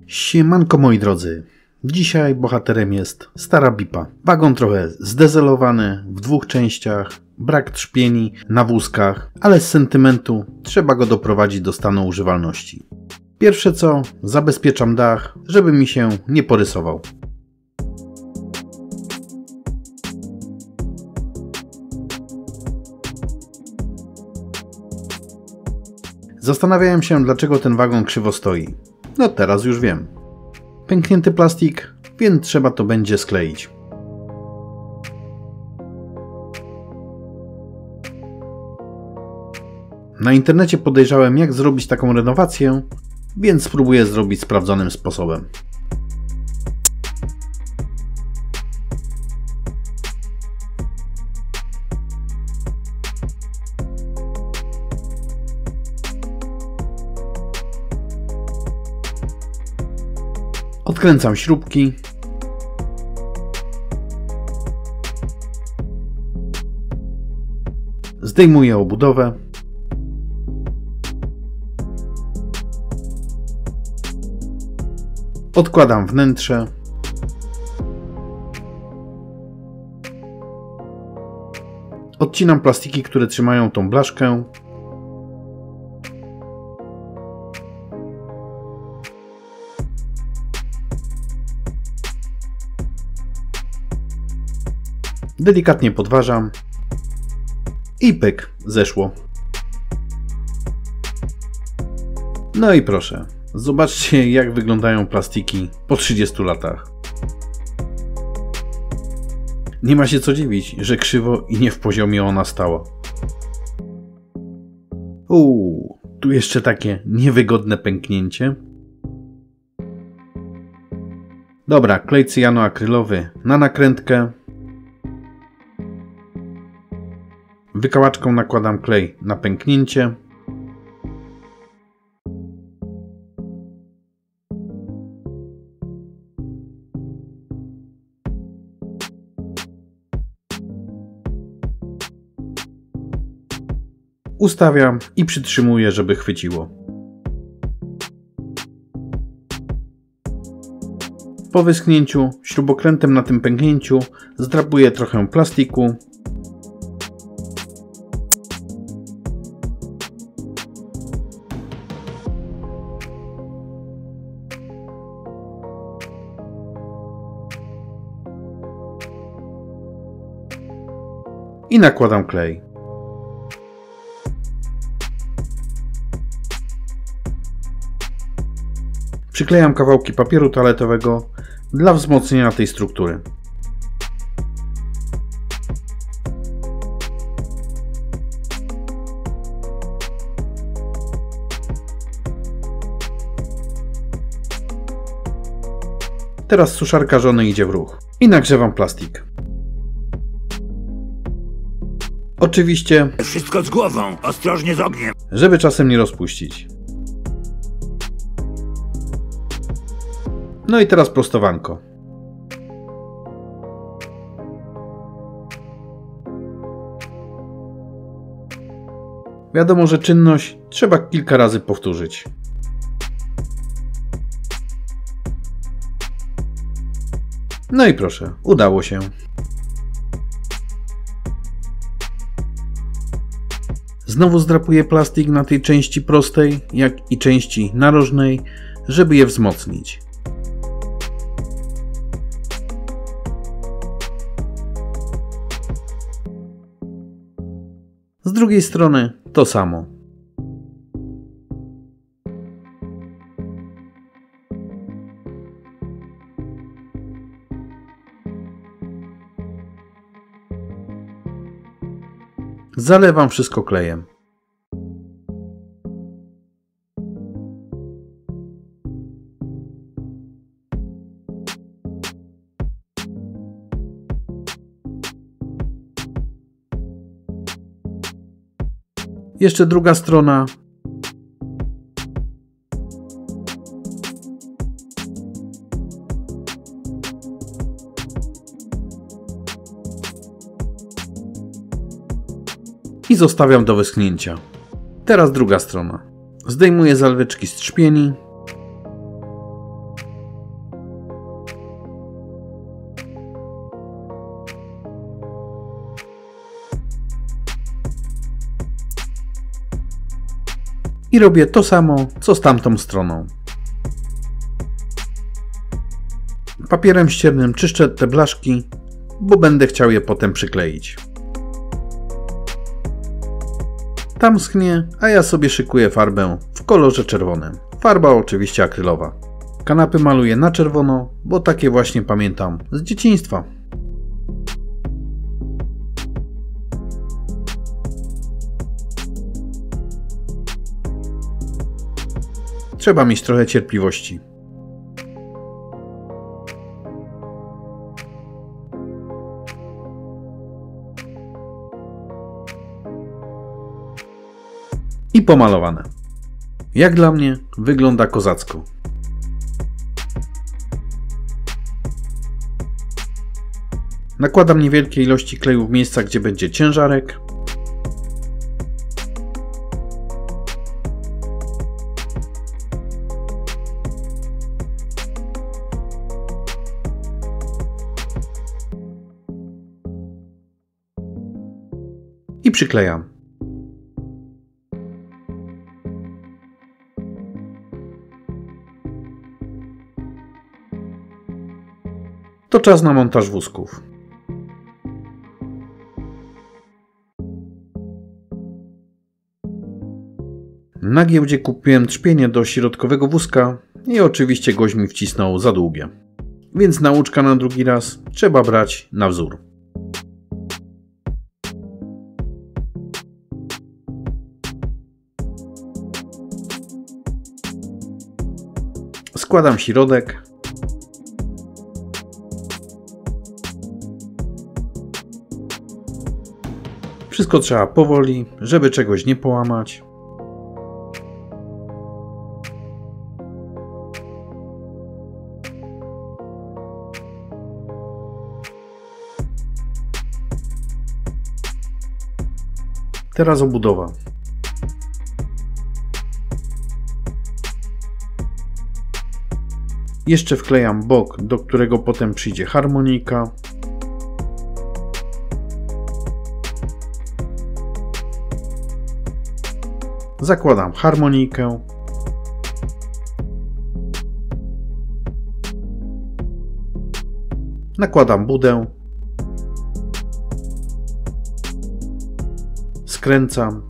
Siemanko moi drodzy, dzisiaj bohaterem jest stara Bipa. Wagon trochę zdezelowany, w dwóch częściach, brak trzpieni na wózkach, ale z sentymentu trzeba go doprowadzić do stanu używalności. Pierwsze co, zabezpieczam dach, żeby mi się nie porysował. Zastanawiałem się, dlaczego ten wagon krzywo stoi. No teraz już wiem. Pęknięty plastik, więc trzeba to będzie skleić. Na internecie podejrzałem, jak zrobić taką renowację, więc spróbuję zrobić sprawdzonym sposobem. Odkręcam śrubki. Zdejmuję obudowę. Odkładam wnętrze. Odcinam plastiki, które trzymają tą blaszkę. Delikatnie podważam i pyk, zeszło. No i proszę, zobaczcie, jak wyglądają plastiki po 30 latach. Nie ma się co dziwić, że krzywo i nie w poziomie ona stała. Tu jeszcze takie niewygodne pęknięcie. Dobra, klej cyjanoakrylowy na nakrętkę. Wykałaczką nakładam klej na pęknięcie. Ustawiam i przytrzymuję, żeby chwyciło. Po wyschnięciu śrubokrętem na tym pęknięciu zdrapuję trochę plastiku. I nakładam klej. Przyklejam kawałki papieru toaletowego dla wzmocnienia tej struktury. Teraz suszarka żony idzie w ruch i nagrzewam plastik. Oczywiście wszystko z głową, ostrożnie z ogniem, żeby czasem nie rozpuścić. No i teraz prostowanko. Wiadomo, że czynność trzeba kilka razy powtórzyć. No i proszę, udało się. Znowu zdrapuję plastik na tej części prostej, jak i części narożnej, żeby je wzmocnić. Z drugiej strony to samo. Zalewam wszystko klejem. Jeszcze druga strona. I zostawiam do wyschnięcia. Teraz druga strona. Zdejmuję zaleweczki z trzpieni. I robię to samo, co z tamtą stroną. Papierem ściernym czyszczę te blaszki, bo będę chciał je potem przykleić. Tam schnie, a ja sobie szykuję farbę w kolorze czerwonym. Farba oczywiście akrylowa. Kanapy maluję na czerwono, bo takie właśnie pamiętam z dzieciństwa. Trzeba mieć trochę cierpliwości. I pomalowane. Jak dla mnie wygląda kozacko. Nakładam niewielkie ilości kleju w miejscach, gdzie będzie ciężarek. I przyklejam. To czas na montaż wózków. Na giełdzie kupiłem trzpienie do środkowego wózka i oczywiście gość mi wcisnął za długie. Więc nauczka na drugi raz trzeba brać na wzór. Składam środek. Wszystko trzeba powoli, żeby czegoś nie połamać. Teraz obudowa. Jeszcze wklejam bok, do którego potem przyjdzie harmonika. Zakładam harmonikę. Nakładam budę. Skręcam.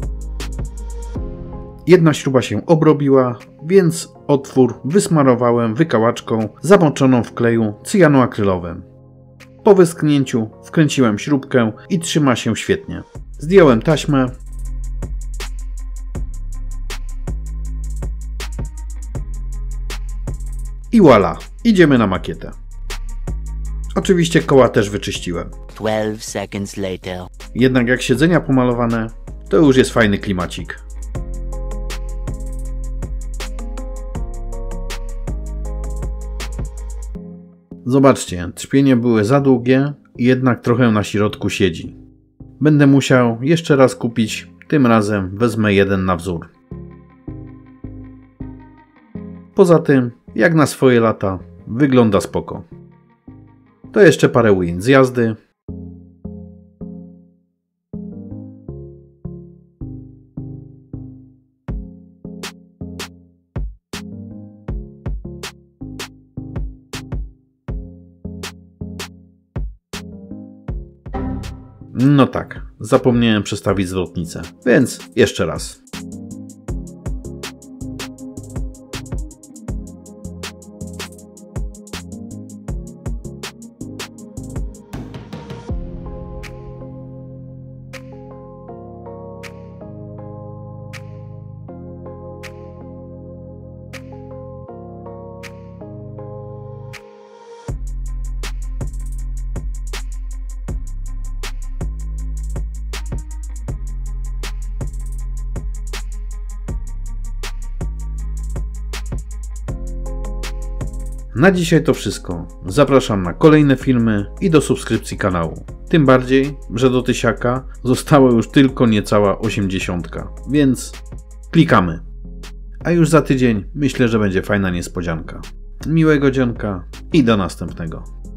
Jedna śruba się obrobiła, więc otwór wysmarowałem wykałaczką zamoczoną w kleju cyjanoakrylowym. Po wyschnięciu wkręciłem śrubkę i trzyma się świetnie. Zdjąłem taśmę. I voila, idziemy na makietę. Oczywiście koła też wyczyściłem. 12 seconds later. Jednak jak siedzenia pomalowane, to już jest fajny klimacik. Zobaczcie, trzpienie były za długie i jednak trochę na środku siedzi. Będę musiał jeszcze raz kupić, tym razem wezmę jeden na wzór. Poza tym, jak na swoje lata, wygląda spoko. To jeszcze parę ujęć z jazdy. No tak, zapomniałem przestawić zwrotnicę, więc jeszcze raz. Na dzisiaj to wszystko. Zapraszam na kolejne filmy i do subskrypcji kanału. Tym bardziej, że do 1000 zostało już tylko niecała 80, więc klikamy. A już za tydzień myślę, że będzie fajna niespodzianka. Miłego dzionka i do następnego.